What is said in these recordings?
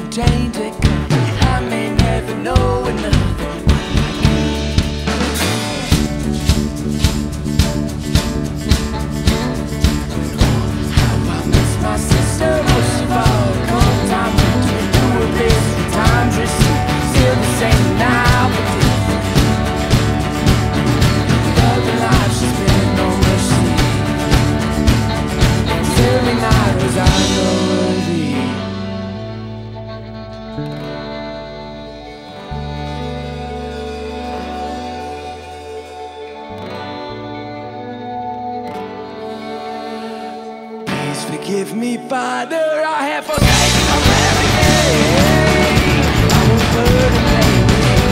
tainted. I may never know enough. How I miss my sister most of all. Cold time went to do her best. Times received still the same now, but the other life she's been on mercy. Every night was I worthy. Please forgive me, Father, I have forsaken my everything. I will burden blame.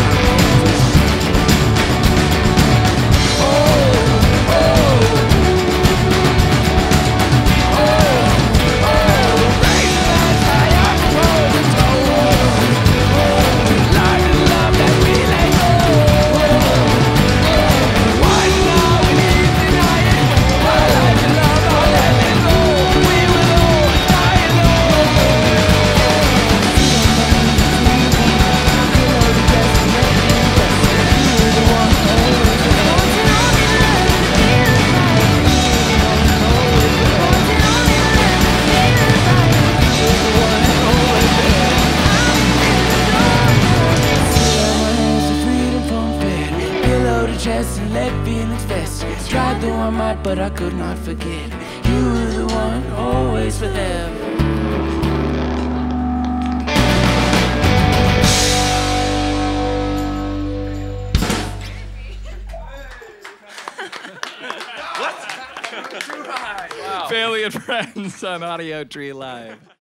And let feelings fester. Tried though I might, but I could not forget. You were the one, always for them. Family and Friends on Audio Tree Live.